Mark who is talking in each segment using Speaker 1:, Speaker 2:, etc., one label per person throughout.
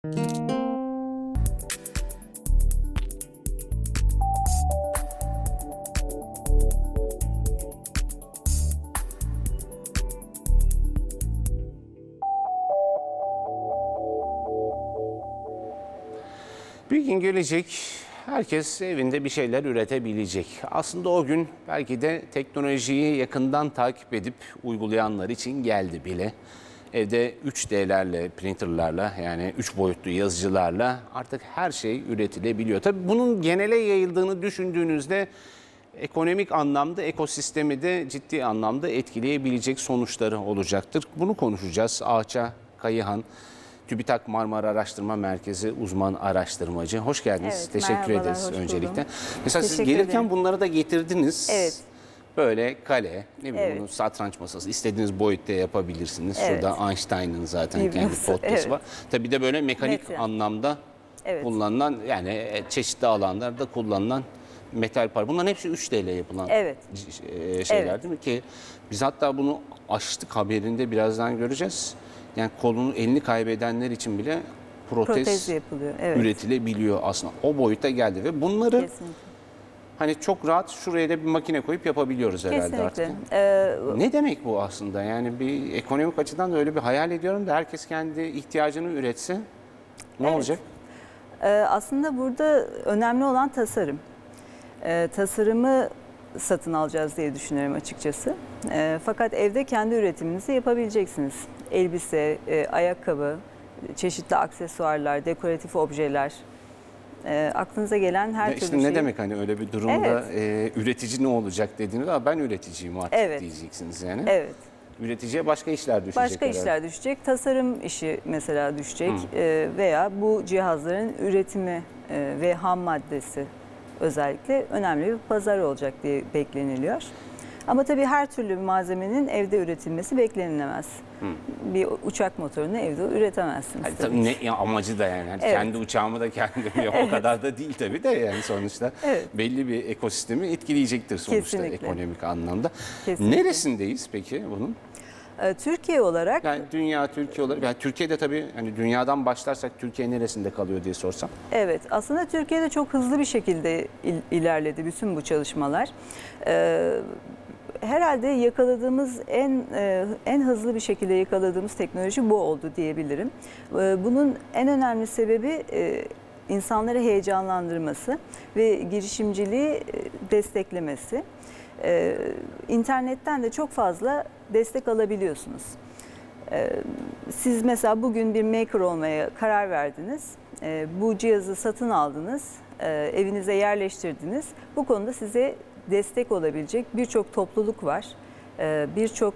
Speaker 1: Bir gün gelecek, herkes evinde bir şeyler üretebilecek. Aslında o gün belki de teknolojiyi yakından takip edip uygulayanlar için geldi bile. Evde 3D'lerle, printerlarla, yani 3 boyutlu yazıcılarla artık her şey üretilebiliyor. Tabii bunun genele yayıldığını düşündüğünüzde ekonomik anlamda ekosistemi de ciddi anlamda etkileyebilecek sonuçları olacaktır. Bunu konuşacağız. Ahça Kayıhan, TÜBİTAK Marmara Araştırma Merkezi uzman araştırmacı. Hoş geldiniz.
Speaker 2: Evet,
Speaker 1: teşekkür
Speaker 2: merhabalar,
Speaker 1: ederiz
Speaker 2: hoş
Speaker 1: öncelikle.
Speaker 2: buldum.
Speaker 1: Mesela siz
Speaker 2: Teşekkür
Speaker 1: gelirken
Speaker 2: ederim.
Speaker 1: bunları da getirdiniz.
Speaker 2: Evet.
Speaker 1: Böyle kale, ne bileyim
Speaker 2: Evet.
Speaker 1: bunu satranç masası istediğiniz boyutta yapabilirsiniz.
Speaker 2: Evet.
Speaker 1: Şurada Einstein'ın zaten kendi
Speaker 2: Bilmiyoruz.
Speaker 1: potası
Speaker 2: Evet.
Speaker 1: var. Tabii de böyle mekanik
Speaker 2: Metal.
Speaker 1: anlamda
Speaker 2: Evet.
Speaker 1: kullanılan, yani çeşitli alanlarda kullanılan metal par. Bunların hepsi 3D ile yapılan
Speaker 2: Evet.
Speaker 1: şeyler
Speaker 2: Evet.
Speaker 1: değil mi ki? Biz hatta bunu açtık, haberinde birazdan göreceğiz. Yani kolunu, elini kaybedenler için bile
Speaker 2: Protez yapılıyor. Evet.
Speaker 1: üretilebiliyor aslında. O boyuta geldi ve bunları
Speaker 2: Kesinlikle.
Speaker 1: hani çok rahat şuraya da bir makine koyup yapabiliyoruz herhalde artık.
Speaker 2: Kesinlikle.
Speaker 1: Ne demek bu aslında? Yani bir ekonomik açıdan da öyle bir hayal ediyorum da herkes kendi ihtiyacını üretse ne
Speaker 2: Evet.
Speaker 1: olacak?
Speaker 2: Aslında burada önemli olan tasarım. Tasarımı satın alacağız diye düşünüyorum açıkçası. Fakat evde kendi üretiminizi yapabileceksiniz. Elbise, ayakkabı, çeşitli aksesuarlar, dekoratif objeler. Aklınıza gelen her
Speaker 1: Ya
Speaker 2: türlü
Speaker 1: işte
Speaker 2: şey.
Speaker 1: ne demek hani öyle bir durumda üretici ne olacak dediğinizde ben üreticiyim artık
Speaker 2: Evet.
Speaker 1: diyeceksiniz yani.
Speaker 2: Evet.
Speaker 1: Üreticiye başka işler düşecek
Speaker 2: Başka
Speaker 1: herhalde.
Speaker 2: işler düşecek, tasarım işi mesela düşecek veya bu cihazların üretimi ve ham maddesi özellikle önemli bir pazar olacak diye bekleniliyor. Ama tabii her türlü malzemenin evde üretilmesi beklenilemez. Bir uçak motorunu evde üretemezsiniz.
Speaker 1: Hani
Speaker 2: tabii
Speaker 1: tabii
Speaker 2: ki.
Speaker 1: ne amacı da yani. Hani
Speaker 2: Evet.
Speaker 1: kendi uçağımı da kendim yapayım. O kadar da değil tabii de yani sonuçta
Speaker 2: Evet.
Speaker 1: belli bir ekosistemi etkileyecektir sonuçta
Speaker 2: Kesinlikle.
Speaker 1: ekonomik anlamda.
Speaker 2: Kesinlikle.
Speaker 1: Neresindeyiz peki bunun?
Speaker 2: Türkiye olarak
Speaker 1: Yani dünya, Türkiye olarak. Yani Türkiye'de tabii hani dünyadan başlarsak Türkiye neresinde kalıyor diye sorsam.
Speaker 2: evet, aslında Türkiye'de çok hızlı bir şekilde ilerledi bütün bu çalışmalar. Herhalde yakaladığımız en hızlı bir şekilde yakaladığımız teknoloji bu oldu diyebilirim. Bunun en önemli sebebi insanları heyecanlandırması ve girişimciliği desteklemesi. İnternetten de çok fazla destek alabiliyorsunuz. Siz mesela bugün bir maker olmaya karar verdiniz. Bu cihazı satın aldınız, evinize yerleştirdiniz. Bu konuda size destek olabilecek birçok topluluk var, birçok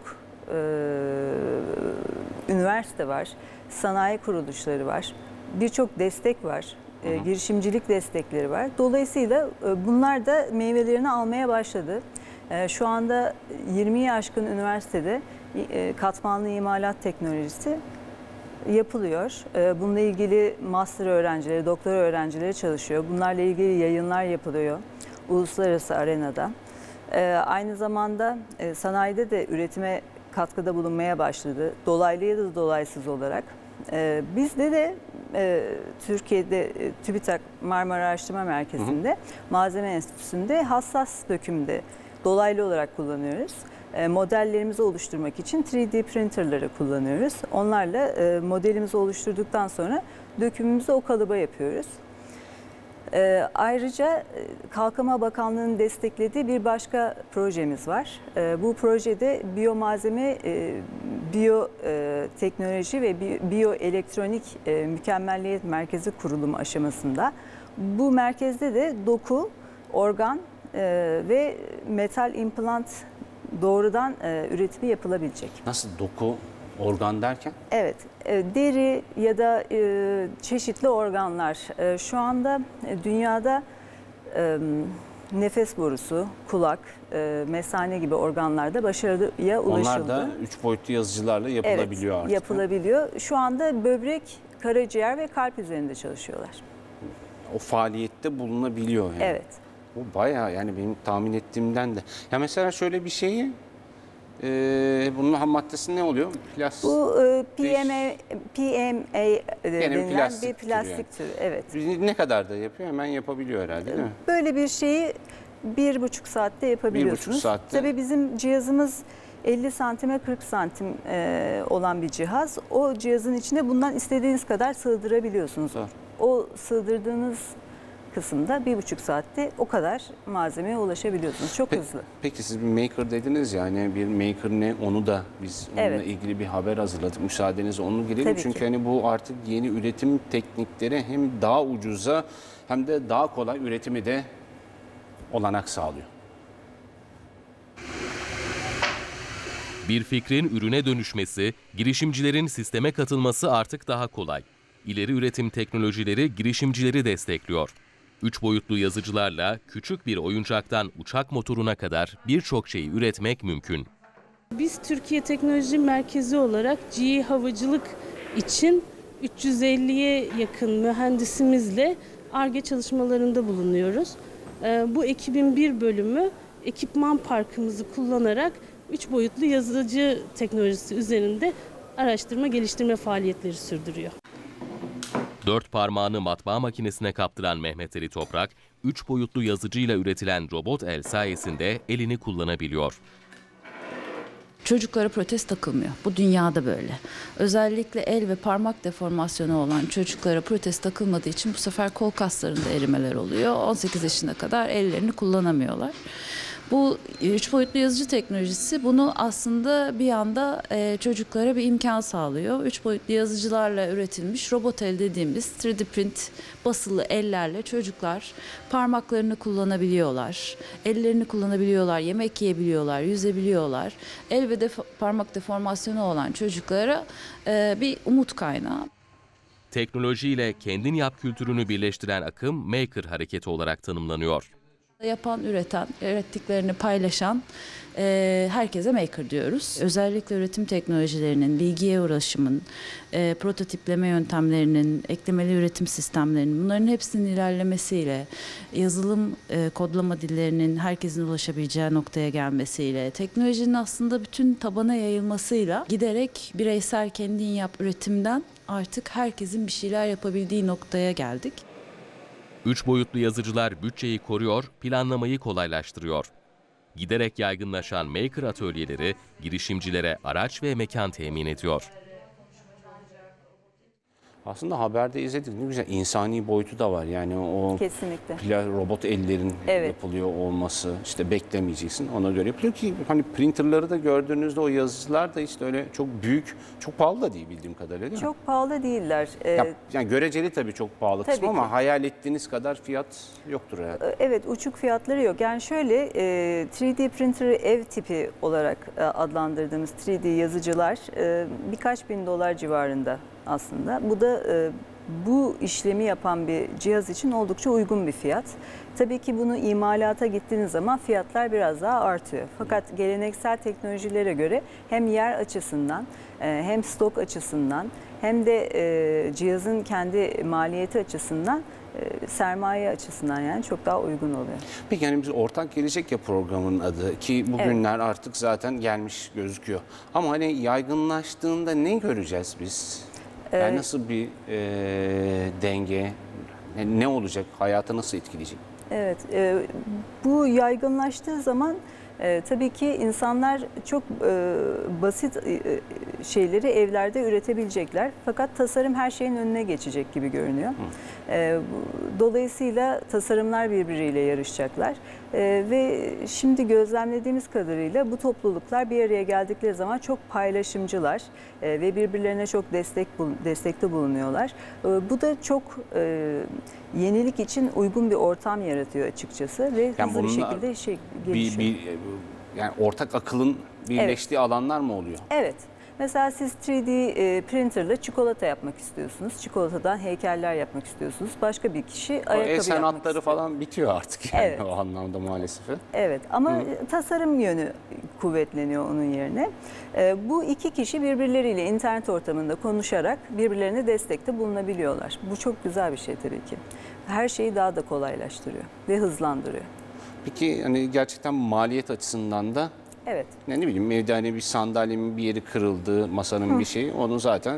Speaker 2: üniversite var, sanayi kuruluşları var, birçok destek var, girişimcilik destekleri var. Dolayısıyla bunlar da meyvelerini almaya başladı. Şu anda 20'yi aşkın üniversitede katmanlı imalat teknolojisi yapılıyor. Bununla ilgili master öğrencileri, doktora öğrencileri çalışıyor. Bunlarla ilgili yayınlar yapılıyor uluslararası arenada. Aynı zamanda sanayide de üretime katkıda bulunmaya başladı. Dolaylı ya da dolaysız olarak. Bizde de Türkiye'de TÜBİTAK Marmara Araştırma Merkezi'nde Malzeme Enstitüsü'nde hassas dökümde dolaylı olarak kullanıyoruz. Modellerimizi oluşturmak için 3D printerları kullanıyoruz. Onlarla modelimizi oluşturduktan sonra dökümümüzü o kalıba yapıyoruz. Ayrıca Kalkınma Bakanlığı'nın desteklediği bir başka projemiz var. Bu projede biyomalzeme, biyoteknoloji ve biyoelektronik mükemmelliyet merkezi kurulumu aşamasında. Bu merkezde de doku, organ ve metal implant doğrudan üretimi yapılabilecek.
Speaker 1: Nasıl doku, organ derken?
Speaker 2: Evet, deri ya da çeşitli organlar. Şu anda dünyada nefes borusu, kulak, mesane gibi organlarda başarıya ulaşıldı.
Speaker 1: Onlar da 3 boyutlu yazıcılarla yapılabiliyor
Speaker 2: Evet,
Speaker 1: artık.
Speaker 2: yapılabiliyor. Şu anda böbrek, karaciğer ve kalp üzerinde çalışıyorlar.
Speaker 1: O faaliyette bulunabiliyor yani.
Speaker 2: Evet.
Speaker 1: Bu bayağı yani benim tahmin ettiğimden de. Ya mesela şöyle bir şeyi Bunun ham maddesi ne oluyor?
Speaker 2: Bu PMA denilen bir
Speaker 1: plastik
Speaker 2: plastik türü. Evet.
Speaker 1: Ne kadar da yapıyor? Hemen yapabiliyor herhalde, değil mi?
Speaker 2: Böyle bir şeyi 1,5 saatte yapabiliyorsunuz.
Speaker 1: 1,5 saatte.
Speaker 2: Tabii bizim cihazımız 50 santime 40 santim olan bir cihaz. O cihazın içine bundan istediğiniz kadar sığdırabiliyorsunuz.
Speaker 1: Doğru.
Speaker 2: O sığdırdığınız kısımda 1,5 saatte o kadar malzemeye ulaşabiliyorsunuz. Çok hızlı.
Speaker 1: Peki siz bir maker dediniz ya, hani bir maker ne, onu da biz onunla
Speaker 2: Evet.
Speaker 1: ilgili bir haber hazırladık. Müsaadenizle onu girelim.
Speaker 2: Tabii
Speaker 1: Çünkü
Speaker 2: ki.
Speaker 1: hani bu artık yeni üretim teknikleri hem daha ucuza hem de daha kolay üretimi de olanak sağlıyor.
Speaker 3: Bir fikrin ürüne dönüşmesi, girişimcilerin sisteme katılması artık daha kolay. İleri üretim teknolojileri girişimcileri destekliyor. 3 boyutlu yazıcılarla küçük bir oyuncaktan uçak motoruna kadar birçok şeyi üretmek mümkün.
Speaker 4: Biz Türkiye Teknoloji Merkezi olarak GE Havacılık için 350'ye yakın mühendisimizle Ar-Ge çalışmalarında bulunuyoruz. Bu ekibin bir bölümü ekipman parkımızı kullanarak 3 boyutlu yazıcı teknolojisi üzerinde araştırma geliştirme faaliyetleri sürdürüyor.
Speaker 3: 4 parmağını matbaa makinesine kaptıran Mehmet Ali Toprak, 3 boyutlu yazıcıyla üretilen robot el sayesinde elini kullanabiliyor.
Speaker 5: Çocuklara protez takılmıyor. Bu dünyada böyle. Özellikle el ve parmak deformasyonu olan çocuklara protez takılmadığı için bu sefer kol kaslarında erimeler oluyor. 18 yaşına kadar ellerini kullanamıyorlar. Bu 3 boyutlu yazıcı teknolojisi bunu aslında bir anda çocuklara bir imkan sağlıyor. 3 boyutlu yazıcılarla üretilmiş robot el dediğimiz 3D print basılı ellerle çocuklar parmaklarını kullanabiliyorlar, ellerini kullanabiliyorlar, yemek yiyebiliyorlar, yüzebiliyorlar. El ve parmak deformasyonu olan çocuklara bir umut kaynağı.
Speaker 3: Teknolojiyle kendin yap kültürünü birleştiren akım Maker hareketi olarak tanımlanıyor.
Speaker 5: Yapan, üreten, ürettiklerini paylaşan herkese maker diyoruz. Özellikle üretim teknolojilerinin, bilgiye ulaşımın, prototipleme yöntemlerinin, eklemeli üretim sistemlerinin bunların hepsinin ilerlemesiyle, yazılım kodlama dillerinin herkesin ulaşabileceği noktaya gelmesiyle, teknolojinin aslında bütün tabana yayılmasıyla giderek bireysel kendin yap üretimden artık herkesin bir şeyler yapabildiği noktaya geldik.
Speaker 3: 3 boyutlu yazıcılar bütçeyi koruyor, planlamayı kolaylaştırıyor. Giderek yaygınlaşan Maker atölyeleri girişimcilere araç ve mekan temin ediyor.
Speaker 1: Aslında haberde izledik, ne güzel insani boyutu da var. Yani o
Speaker 2: Kesinlikle.
Speaker 1: robot ellerin
Speaker 2: Evet.
Speaker 1: yapılıyor olması, işte beklemeyeceksin, ona göre yapılıyor ki hani printerları da gördüğünüzde o yazıcılar da işte öyle çok büyük, çok pahalı da değil bildiğim kadarıyla, değil mi?
Speaker 2: Çok pahalı değiller.
Speaker 1: Yani göreceli tabii çok pahalı
Speaker 2: Tabii
Speaker 1: kısmı
Speaker 2: ki.
Speaker 1: ama hayal ettiğiniz kadar fiyat yoktur herhalde.
Speaker 2: Evet, uçuk fiyatları yok. Yani şöyle 3D printer ev tipi olarak adlandırdığımız 3D yazıcılar birkaç bin dolar civarında aslında. Bu da bu işlemi yapan bir cihaz için oldukça uygun bir fiyat. Tabii ki bunu imalata gittiğiniz zaman fiyatlar biraz daha artıyor. Fakat geleneksel teknolojilere göre hem yer açısından hem stok açısından hem de cihazın kendi maliyeti açısından sermaye açısından yani çok daha uygun oluyor.
Speaker 1: Peki yani biz ortak gelecek ya programın adı ki bugünler artık zaten gelmiş gözüküyor. Ama hani yaygınlaştığında ne göreceğiz biz? Yani nasıl bir denge, ne olacak, hayatı nasıl etkileyecek?
Speaker 2: Evet, bu yaygınlaştığı zaman tabii ki insanlar çok basit şeyleri evlerde üretebilecekler. Fakat tasarım her şeyin önüne geçecek gibi görünüyor. Dolayısıyla tasarımlar birbiriyle yarışacaklar. Ve şimdi gözlemlediğimiz kadarıyla bu topluluklar bir araya geldikleri zaman çok paylaşımcılar ve birbirlerine çok destekte bulunuyorlar. Bu da çok yenilik için uygun bir ortam yaratıyor açıkçası ve
Speaker 1: Yani
Speaker 2: hızlı bir
Speaker 1: bunlar
Speaker 2: şekilde gelişiyor.
Speaker 1: Yani ortak akılın birleştiği alanlar mı oluyor?
Speaker 2: Evet. Mesela siz 3D printerle çikolata yapmak istiyorsunuz. Çikolatadan heykeller yapmak istiyorsunuz. Başka bir kişi ayakkabı yapmak istiyor.
Speaker 1: Sanatları falan bitiyor artık yani
Speaker 2: Evet.
Speaker 1: o anlamda maalesef.
Speaker 2: Evet ama tasarım yönü kuvvetleniyor onun yerine. Bu iki kişi birbirleriyle internet ortamında konuşarak birbirlerine destekte bulunabiliyorlar. Bu çok güzel bir şey tabii ki. Her şeyi daha da kolaylaştırıyor ve hızlandırıyor.
Speaker 1: Peki hani gerçekten maliyet açısından da
Speaker 2: Evet.
Speaker 1: Yani ne bileyim evde hani bir sandalyenin bir yeri kırıldı, masanın bir şeyi, onu zaten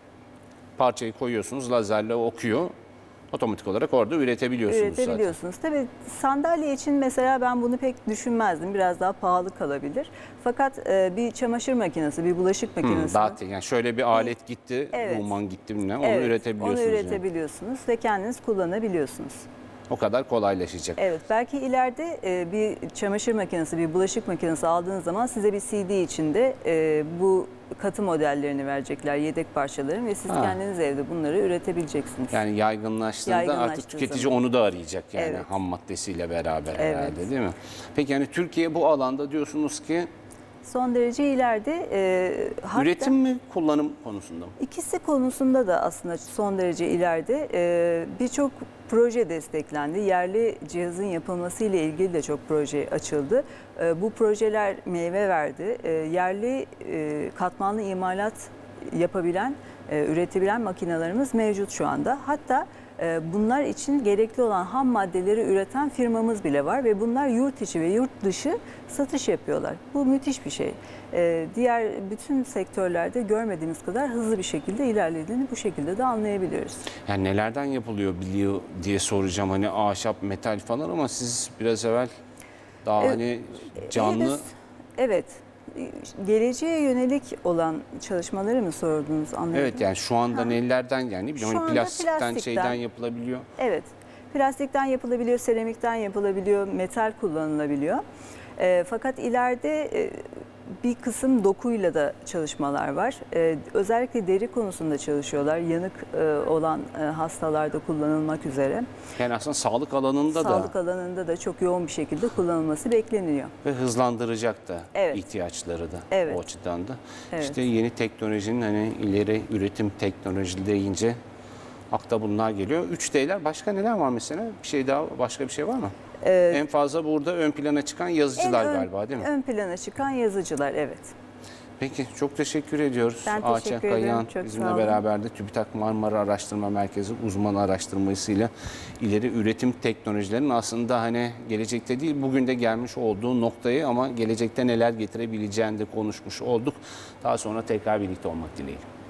Speaker 1: parçayı koyuyorsunuz, lazerle okuyor. Otomatik olarak orada üretebiliyorsunuz zaten.
Speaker 2: Üretebiliyorsunuz. Tabii sandalye için mesela ben bunu pek düşünmezdim. Biraz daha pahalı kalabilir. Fakat bir çamaşır makinesi, bir bulaşık makinesi.
Speaker 1: Yani şöyle bir alet gitti,
Speaker 2: Evet.
Speaker 1: Ruman gitti mi ne, onu
Speaker 2: Evet,
Speaker 1: üretebiliyorsunuz.
Speaker 2: onu
Speaker 1: yani.
Speaker 2: üretebiliyorsunuz ve kendiniz kullanabiliyorsunuz.
Speaker 1: O kadar kolaylaşacak.
Speaker 2: Evet, belki ileride bir çamaşır makinesi, bir bulaşık makinesi aldığınız zaman size bir CD içinde bu katı modellerini verecekler, yedek parçaların ve siz kendiniz evde bunları üretebileceksiniz.
Speaker 1: Yani yaygınlaştığında artık
Speaker 2: Yaygınlaştığı
Speaker 1: tüketici
Speaker 2: zaman.
Speaker 1: onu da arayacak yani
Speaker 2: Evet.
Speaker 1: ham maddesiyle beraber
Speaker 2: Evet.
Speaker 1: herhalde, değil mi? Peki yani Türkiye bu alanda diyorsunuz ki
Speaker 2: Son derece ileride hatta
Speaker 1: üretim mi, kullanım konusunda mı?
Speaker 2: ikisi konusunda da aslında son derece ileride birçok proje desteklendi. Yerli cihazın yapılması ile ilgili de çok proje açıldı. Bu projeler meyve verdi. Yerli katmanlı imalat yapabilen, üretebilen makinelerimiz mevcut şu anda. Hatta bunlar için gerekli olan ham maddeleri üreten firmamız bile var ve bunlar yurt içi ve yurt dışı satış yapıyorlar. Bu müthiş bir şey. Diğer bütün sektörlerde görmediğimiz kadar hızlı bir şekilde ilerlediğini bu şekilde de anlayabiliyoruz.
Speaker 1: Yani nelerden yapılıyor biliyor diye soracağım, hani ahşap, metal falan, ama siz biraz evvel daha hani canlı...
Speaker 2: Evet. Geleceğe yönelik olan çalışmaları mı sordunuz, anladım.
Speaker 1: Evet, yani şu anda nelerden, yani
Speaker 2: Şu
Speaker 1: hani
Speaker 2: anda
Speaker 1: plastikten şeyden yapılabiliyor.
Speaker 2: Evet. Plastikten yapılabiliyor, seramikten yapılabiliyor, metal kullanılabiliyor. Fakat ileride bir kısım dokuyla da çalışmalar var. Özellikle deri konusunda çalışıyorlar. Yanık olan hastalarda kullanılmak üzere.
Speaker 1: Yani aslında sağlık alanında
Speaker 2: Sağlık
Speaker 1: da
Speaker 2: alanında da çok yoğun bir şekilde kullanılması bekleniyor.
Speaker 1: ve hızlandıracak da
Speaker 2: Evet.
Speaker 1: ihtiyaçları da
Speaker 2: Evet.
Speaker 1: o açıdan da.
Speaker 2: Evet.
Speaker 1: İşte yeni teknolojinin hani ileri üretim teknoloji deyince akla bunlar geliyor. 3D'ler, başka neler var mesela? Bir şey daha, başka bir şey var mı? En fazla burada ön plana çıkan yazıcılar galiba, değil mi?
Speaker 2: Ön plana çıkan yazıcılar, evet.
Speaker 1: Peki, çok teşekkür ediyoruz.
Speaker 2: Ben teşekkür ederim,
Speaker 1: Kayağan
Speaker 2: çok
Speaker 1: bizimle
Speaker 2: sağ olun.
Speaker 1: beraber de TÜBİTAK Marmara Araştırma Merkezi uzman araştırmacısıyla ileri üretim teknolojilerinin aslında hani gelecekte değil bugün de gelmiş olduğu noktayı, ama gelecekte neler getirebileceğini de konuşmuş olduk. Daha sonra tekrar birlikte olmak dileğiyle.